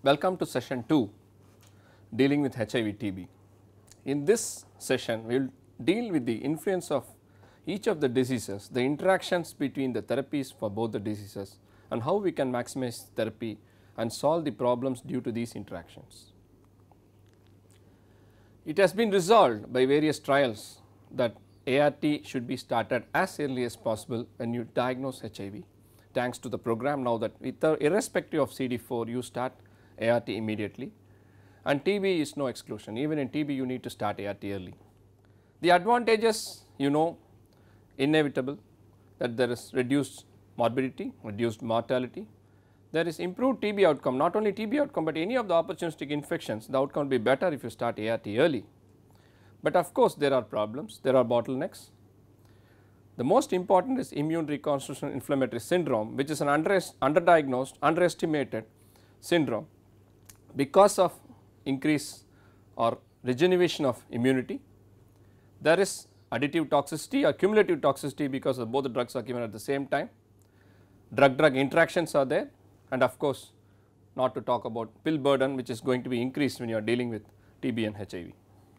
Welcome to session 2, dealing with HIV TB. In this session we will deal with the influence of each of the diseases, the interactions between the therapies for both the diseases and how we can maximize therapy and solve the problems due to these interactions. It has been resolved by various trials that ART should be started as early as possible when you diagnose HIV. Thanks to the program now that irrespective of CD4 you start ART immediately, and TB is no exclusion. Even in TB you need to start ART early. The advantages inevitable, that there is reduced morbidity, reduced mortality, there is improved TB outcome, not only TB outcome but any of the opportunistic infections, the outcome will be better if you start ART early. But of course there are problems, there are bottlenecks. The most important is immune reconstitution inflammatory syndrome, which is an underdiagnosed, underestimated syndrome because of increase or regeneration of immunity. There is additive toxicity or cumulative toxicity because of both the drugs are given at the same time. Drug-drug interactions are there, and of course not to talk about pill burden, which is going to be increased when you are dealing with TB and HIV.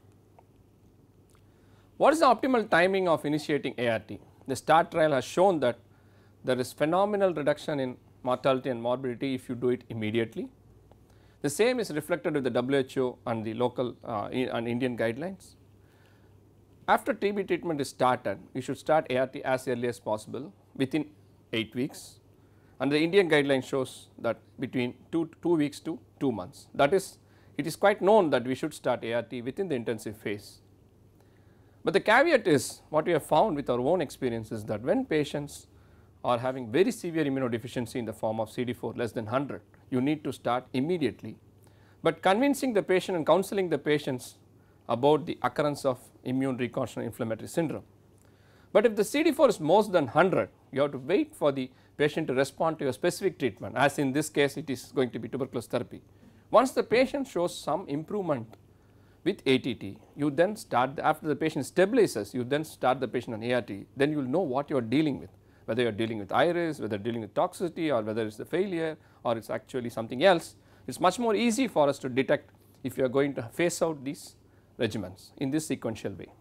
What is the optimal timing of initiating ART? The START trial has shown that there is phenomenal reduction in mortality and morbidity if you do it immediately. The same is reflected with the WHO and the local and Indian guidelines. After TB treatment is started, you should start ART as early as possible within 8 weeks, and the Indian guideline shows that between 2 weeks to 2 months. That is, it is quite known that we should start ART within the intensive phase. But the caveat is, what we have found with our own experience is that when patients are having very severe immunodeficiency in the form of CD4 less than 100, you need to start immediately, but convincing the patient and counseling the patients about the occurrence of immune reconstitution inflammatory syndrome. But if the CD4 is more than 100, you have to wait for the patient to respond to your specific treatment, as in this case it is going to be tuberculosis therapy. Once the patient shows some improvement with ATT, you then start, after the patient stabilizes, you then start the patient on ART, then you will know what you are dealing with, whether you are dealing with iris, whether dealing with toxicity, or whether it is the failure or it is actually something else. It is much more easy for us to detect if you are going to phase out these regimens in this sequential way.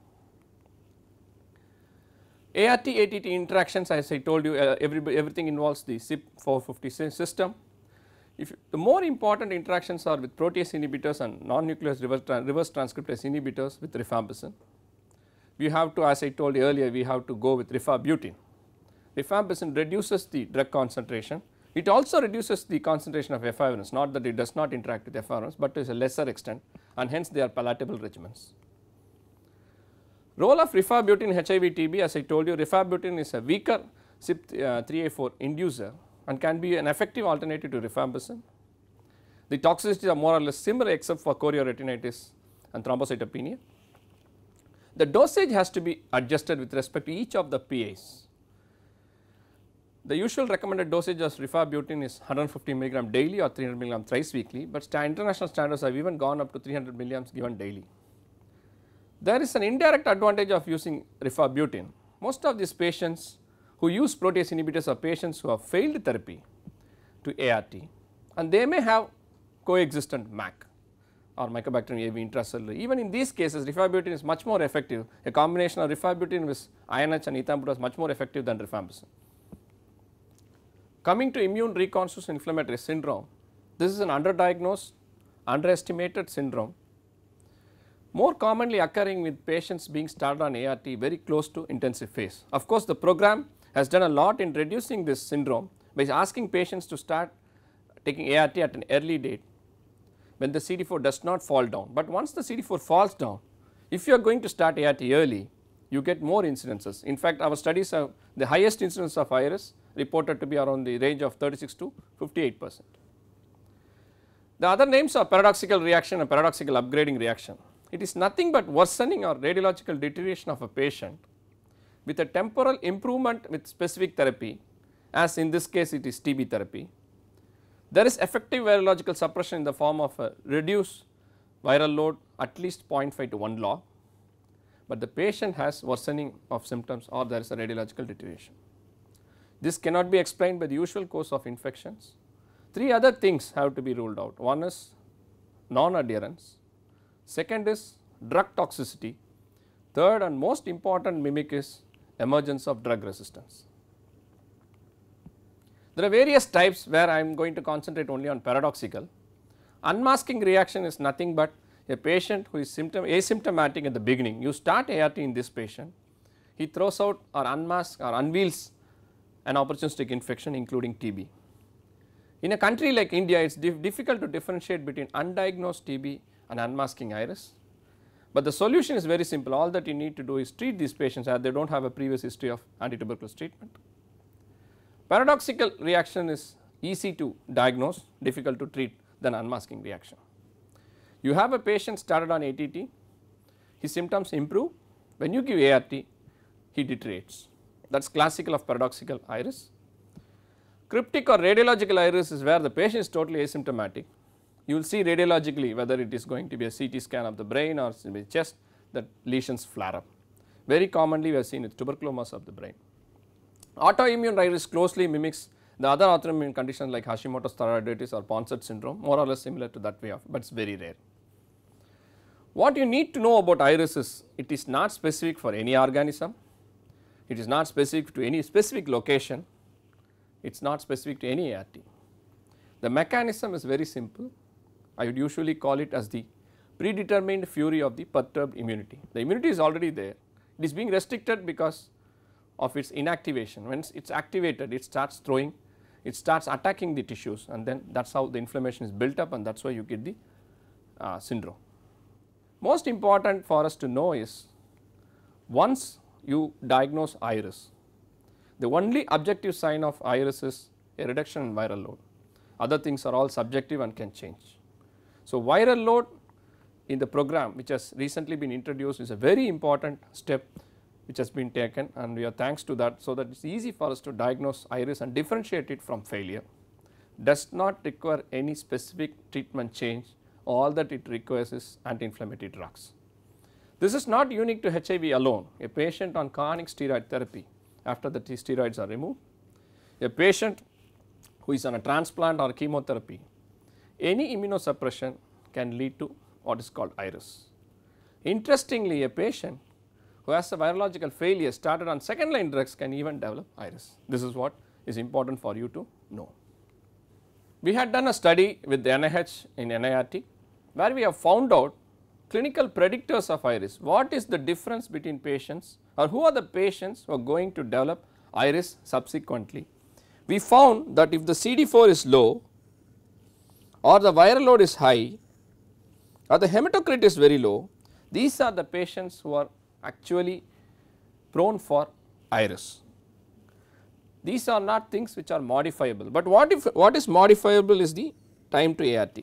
ART-ATT interactions, as I told you, everything involves the CYP450 system. The more important interactions are with protease inhibitors and non-nucleus reverse transcriptase inhibitors with rifabutin. We have to, as I told you earlier, we have to go with rifabutin. Rifabutin reduces the drug concentration. It also reduces the concentration of efavirenz, not that it does not interact with efavirenz, but to a lesser extent, and hence they are palatable regimens. Role of rifabutin in HIV TB, as I told you, rifabutin is a weaker CYP3A4 inducer and can be an effective alternative to rifabutin. The toxicities are more or less similar except for chorioretinitis and thrombocytopenia. The dosage has to be adjusted with respect to each of the PAs. The usual recommended dosage of rifabutin is 150 mg daily or 300 mg thrice weekly, but international standards have even gone up to 300 mg given daily. There is an indirect advantage of using rifabutin. Most of these patients who use protease inhibitors are patients who have failed therapy to ART, and they may have coexistent MAC or Mycobacterium avium intracellular. Even in these cases, rifabutin is much more effective. A combination of rifabutin with INH and ethambutol is much more effective than rifabutin. Coming to immune reconstitution inflammatory syndrome, this is an underdiagnosed, underestimated syndrome, more commonly occurring with patients being started on ART very close to intensive phase. Of course, the program has done a lot in reducing this syndrome by asking patients to start taking ART at an early date when the CD4 does not fall down. But once the CD4 falls down, if you are going to start ART early, you get more incidences. In fact, our studies have the highest incidence of iris reported to be around the range of 36 to 58%. The other names are paradoxical reaction and paradoxical upgrading reaction. It is nothing but worsening or radiological deterioration of a patient with a temporal improvement with specific therapy, as in this case it is TB therapy. There is effective virological suppression in the form of a reduced viral load at least 0.5 to 1 log, but the patient has worsening of symptoms or there is a radiological deterioration. This cannot be explained by the usual course of infections. Three other things have to be ruled out. One is non-adherence, second is drug toxicity, third and most important mimic is emergence of drug resistance. There are various types where I am going to concentrate only on paradoxical. Unmasking reaction is nothing but a patient who is asymptomatic at the beginning. You start ART in this patient, he throws out or unmasks or unveils an opportunistic infection including TB. In a country like India, it is difficult to differentiate between undiagnosed TB and unmasking iris, but the solution is very simple. All that you need to do is treat these patients as they do not have a previous history of antituberculosis treatment. Paradoxical reaction is easy to diagnose, difficult to treat than unmasking reaction. You have a patient started on ATT, his symptoms improve, when you give ART he deteriorates, that is classical of paradoxical iris. Cryptic or radiological iris is where the patient is totally asymptomatic. You will see radiologically whether it is going to be a CT scan of the brain or chest that lesions flare up. Very commonly we have seen it tuberculosis of the brain. Autoimmune iris closely mimics the other autoimmune conditions like Hashimoto's thyroiditis or Ponset syndrome, more or less similar to that way of, but it is very rare. What you need to know about iris is it is not specific for any organism, it is not specific to any specific location, it is not specific to any ART. The mechanism is very simple. I would usually call it as the predetermined fury of the perturbed immunity. The immunity is already there, it is being restricted because of its inactivation. When it is activated, it starts throwing, it starts attacking the tissues, and then that is how the inflammation is built up, and that is why you get the syndrome. Most important for us to know is once you diagnose iris, the only objective sign of iris is a reduction in viral load. Other things are all subjective and can change. So, viral load in the program which has recently been introduced is a very important step which has been taken, and we are thanks to that, so that it is easy for us to diagnose iris and differentiate it from failure. Does not require any specific treatment change, all that it requires is anti-inflammatory drugs. This is not unique to HIV alone. A patient on chronic steroid therapy, after the steroids are removed, a patient who is on a transplant or chemotherapy, any immunosuppression can lead to what is called iris. Interestingly, a patient who has a virological failure started on second line drugs can even develop iris. This is what is important for you to know. We had done a study with the NIH in NIRT where we have found out clinical predictors of iris. What is the difference between patients, or who are the patients who are going to develop iris subsequently? We found that if the CD4 is low or the viral load is high or the hematocrit is very low, these are the patients who are actually prone for iris. These are not things which are modifiable, but what is modifiable is the time to ART.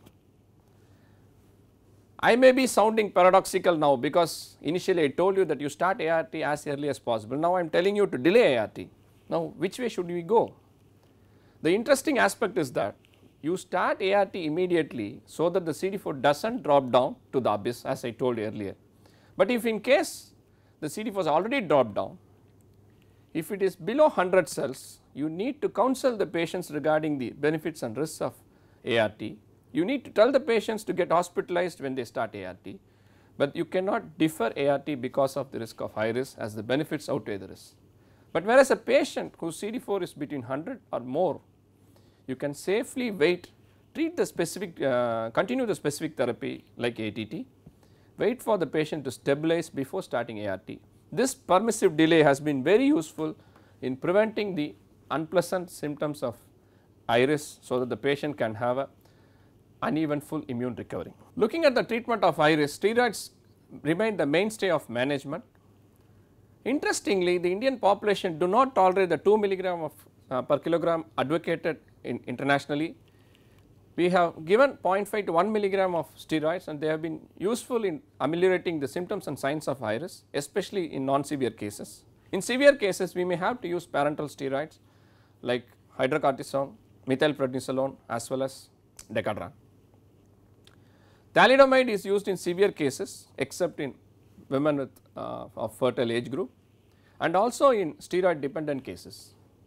I may be sounding paradoxical now because initially I told you that you start ART as early as possible. Now I am telling you to delay ART. Now which way should we go? The interesting aspect is that you start ART immediately so that the CD4 does not drop down to the abyss as I told earlier. But if in case the CD4 has already dropped down, if it is below 100 cells, you need to counsel the patients regarding the benefits and risks of ART. You need to tell the patients to get hospitalized when they start ART, but you cannot defer ART because of the risk of iris, as the benefits outweigh the risk. But whereas a patient whose CD4 is between 100 or more, you can safely wait, treat the specific, continue the specific therapy like ATT, wait for the patient to stabilize before starting ART. This permissive delay has been very useful in preventing the unpleasant symptoms of iris, so that the patient can have a uneven full immune recovery. Looking at the treatment of iris, steroids remain the mainstay of management. Interestingly, the Indian population do not tolerate the 2 milligram per kilogram advocated internationally. We have given 0.5 to 1 milligram of steroids, and they have been useful in ameliorating the symptoms and signs of iris, especially in non-severe cases. In severe cases, we may have to use parenteral steroids like hydrocortisone, methylprednisolone as well as decadron. Thalidomide is used in severe cases except in women with of fertile age group and also in steroid dependent cases.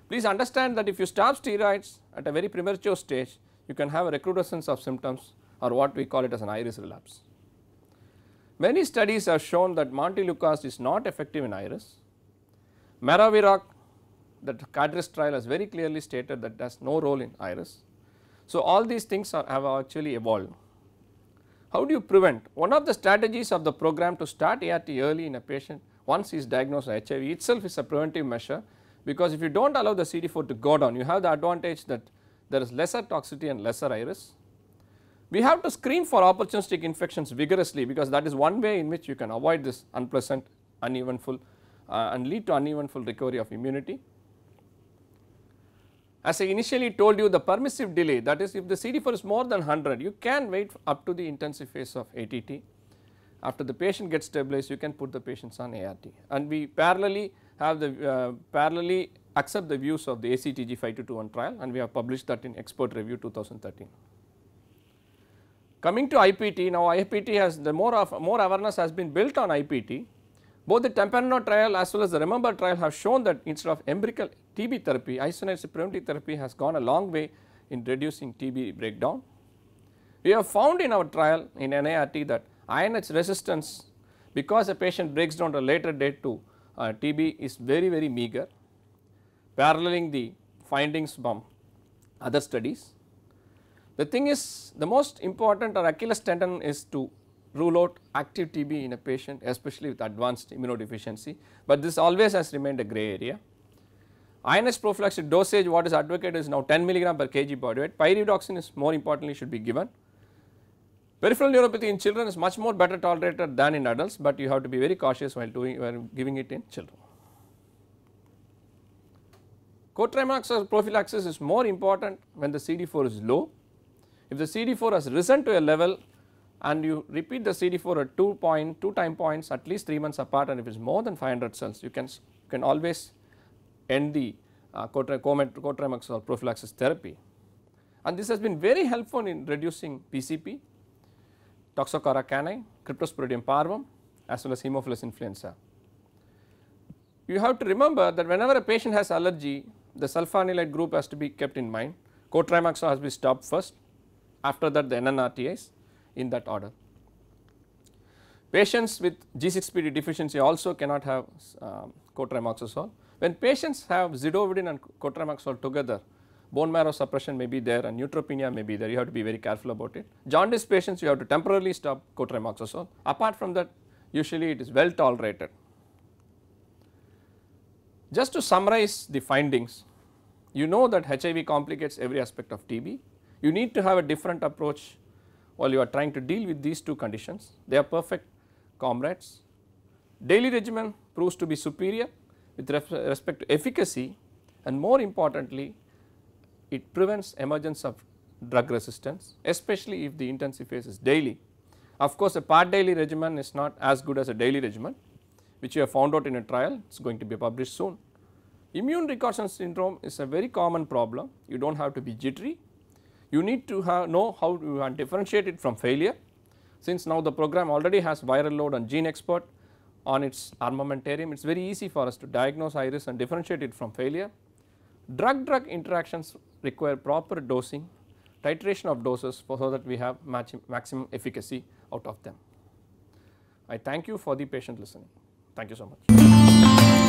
Please understand that if you stop steroids at a very premature stage, you can have a recrudescence of symptoms or what we call it as an iris relapse. Many studies have shown that montelukast is not effective in iris. Maraviroc, that Cadres trial has very clearly stated that has no role in iris. So, all these things have actually evolved. How do you prevent? One of the strategies of the program to start ART early in a patient once he is diagnosed with HIV itself is a preventive measure, because if you do not allow the CD4 to go down, you have the advantage that there is lesser toxicity and lesser iris. We have to screen for opportunistic infections vigorously, because that is one way in which you can avoid this unpleasant, uneventful and lead to uneventful recovery of immunity. As I initially told you, the permissive delay, that is if the CD4 is more than 100, you can wait up to the intensive phase of ATT. After the patient gets stabilized, you can put the patients on ART, and we parallelly have the parallelly accept the views of the ACTG 5221 trial, and we have published that in Expert Review 2013. Coming to IPT, now IPT has the more awareness has been built on IPT. Both the Tempranillo trial as well as the Remember trial have shown that instead of empirical TB therapy, isoniazid preventive therapy has gone a long way in reducing TB breakdown. We have found in our trial in NART that INH resistance, because a patient breaks down at a later date to TB, is very meager, paralleling the findings from other studies. The thing is, the most important or Achilles tendon is to rule out active TB in a patient, especially with advanced immunodeficiency, but this always has remained a grey area. INH prophylactic dosage, what is advocated is now 10 milligram per kg body weight. Pyridoxine is more importantly should be given. Peripheral neuropathy in children is much more better tolerated than in adults, but you have to be very cautious while giving it in children. Co-trimoxazole prophylaxis is more important when the CD4 is low. If the CD4 has risen to a level and you repeat the CD4 at 2 time points at least 3 months apart, and if it is more than 500 cells, you can always end the co-trimoxazole prophylaxis therapy, and this has been very helpful in reducing PCP, Toxocara cani, Cryptosporidium parvum as well as Haemophilus influenza. You have to remember that whenever a patient has allergy, the sulfonamide group has to be kept in mind. Co-trimoxazole has to be stopped first, after that the NNRTIs, in that order. Patients with G6PD deficiency also cannot have co-trimoxazole. When patients have zidovudin and co-trimoxazole together, bone marrow suppression may be there and neutropenia may be there, you have to be very careful about it. Jaundice patients, you have to temporarily stop co-trimoxazole. Apart from that, usually it is well tolerated. Just to summarize the findings, you know that HIV complicates every aspect of TB. You need to have a different approach while you are trying to deal with these two conditions. They are perfect comrades. Daily regimen proves to be superior with respect to efficacy, and more importantly, it prevents emergence of drug resistance, especially if the intensive phase is daily. Of course, a part daily regimen is not as good as a daily regimen, which you have found out in a trial. It is going to be published soon. Immune recursion syndrome is a very common problem. You do not have to be jittery. You need to know how to differentiate it from failure. Since now the program already has viral load and gene expert on its armamentarium, it is very easy for us to diagnose iris and differentiate it from failure. Drug-drug interactions require proper dosing, titration of doses so that we have maximum efficacy out of them. I thank you for the patient listening. Thank you so much.